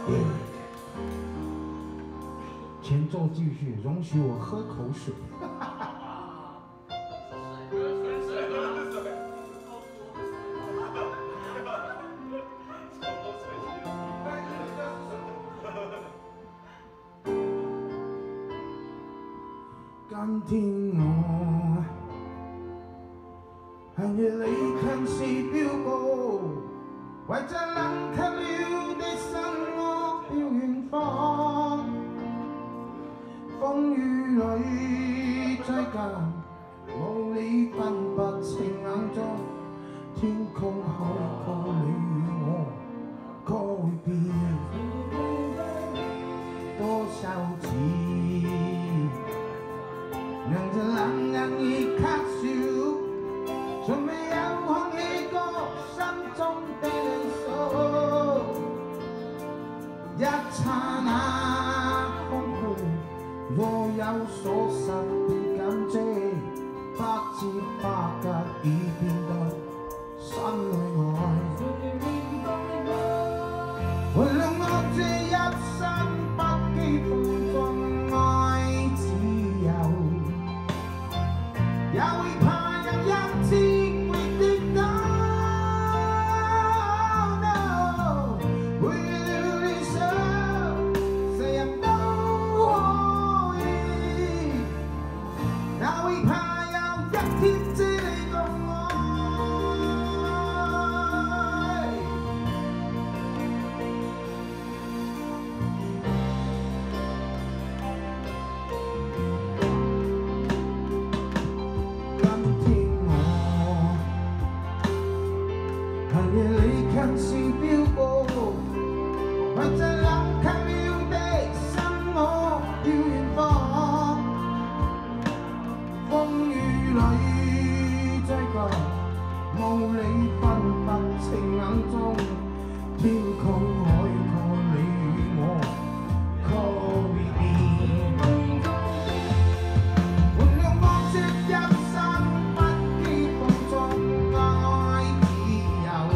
前奏继续，容许我喝口水。今天我向月里近視飆高，為這冷卻了的心窩飄遠方。風雨裏追趕，無理分不清眼中，天空海闊你與我改變多少次。 讓這冷人已咳笑，從未有空氣過心中的離騷。一剎那空虛，若有所失的感激，不知不覺已變得心裏愛。原諒我這一生不羈放縱愛自由。 也會怕有一天會跌倒 ，no， 會了理想，誰人都可以，也會怕有一天只你共我。夜裏近視飆高，為這冷卻了的心我飄遠方。風雨裏追趕，無理分不清眼中，天空海闊你與我改變。原諒我這一生不羈放縱愛自由。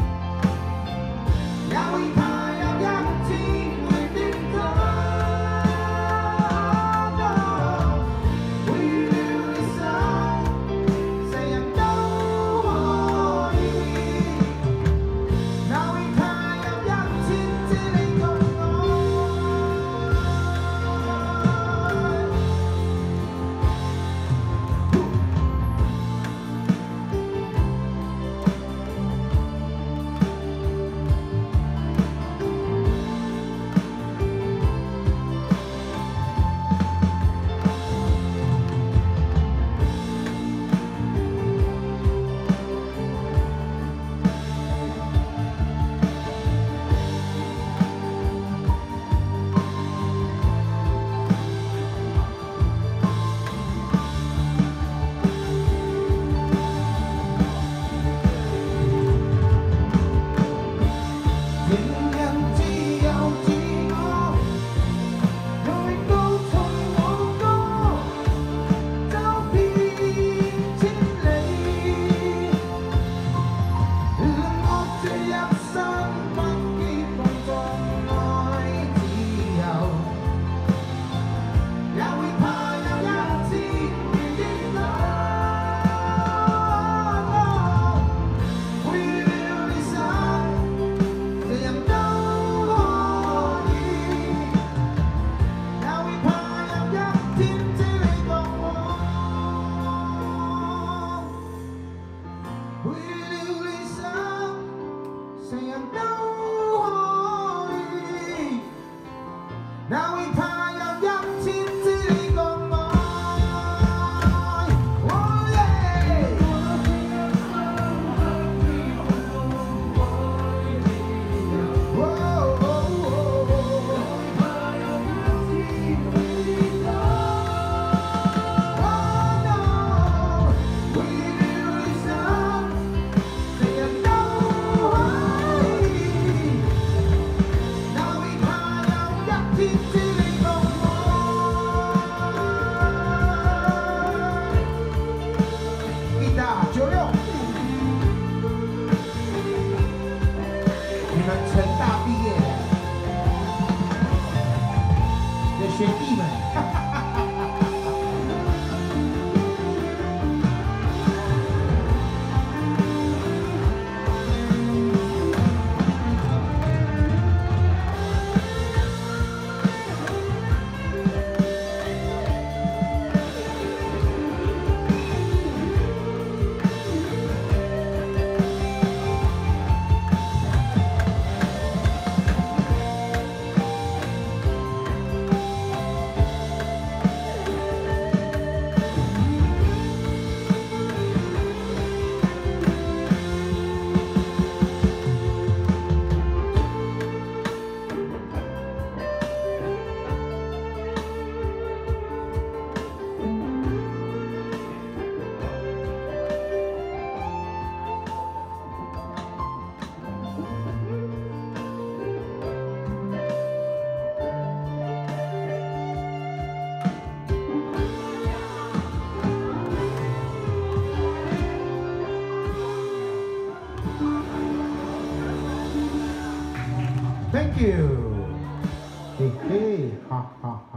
也會怕有一天會跌倒，會了理想，誰人都可以，也會怕有一天只你共我。成大毕业， Thank you，嘿嘿，哈哈。